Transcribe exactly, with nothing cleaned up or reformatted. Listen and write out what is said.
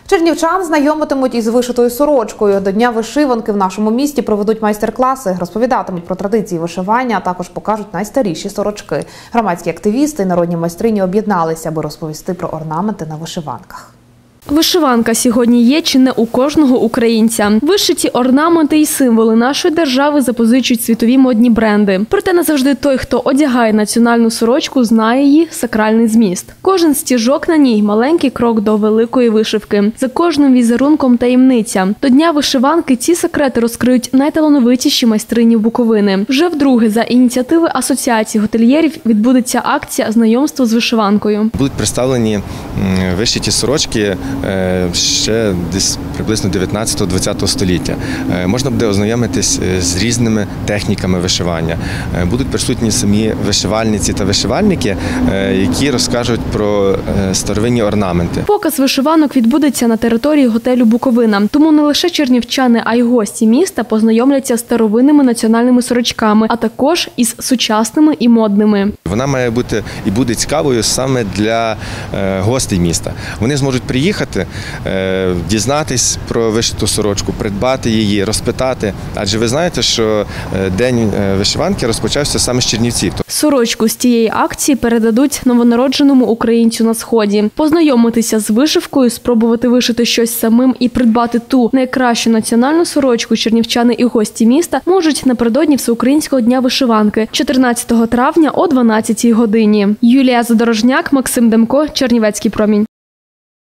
Чернівчан знайомитимуть із вишитою сорочкою. До Дня вишиванки в нашому місті проведуть майстер-класи, розповідатимуть про традиції вишивання, а також покажуть найстаріші сорочки. Громадські активісти і народні майстрині об'єдналися, аби розповісти про орнаменти на вишиванках. Вишиванка сьогодні є чи не у кожного українця. Вишиті орнаменти і символи нашої держави запозичують світові модні бренди. Проте не завжди той, хто одягає національну сорочку, знає її сакральний зміст. Кожен стіжок на ній – маленький крок до великої вишивки. За кожним візерунком таємниця. До Дня вишиванки ці секрети розкриють найталановитіші майстрині Буковини. Вже вдруге за ініціативи Асоціації готельєрів відбудеться акція знайомства з вишиванкою. Будуть представлені вишиті сорочки ще десь приблизно дев'ятнадцятого-двадцятого століття. Можна буде ознайомитись з різними техніками вишивання. Будуть присутні самі вишивальниці та вишивальники, які розкажуть про старовинні орнаменти. Показ вишиванок відбудеться на території готелю «Буковина». Тому не лише чернівчани, а й гості міста познайомляться з старовинними національними сорочками, а також із сучасними і модними. Вона має бути і буде цікавою саме для гостей міста. Вони зможуть приїхати, дізнатись про вишиту сорочку, придбати її, розпитати. Адже ви знаєте, що День вишиванки розпочався саме з Чернівців. Сорочку з цієї акції передадуть новонародженому українцю на Сході. Познайомитися з вишивкою, спробувати вишити щось самим і придбати ту найкращу національну сорочку чернівчани і гості міста можуть напередодні Всеукраїнського дня вишиванки чотирнадцятого травня о дванадцятій годині. Юлія Задорожняк, Максим Демко, Чернівецький промінь.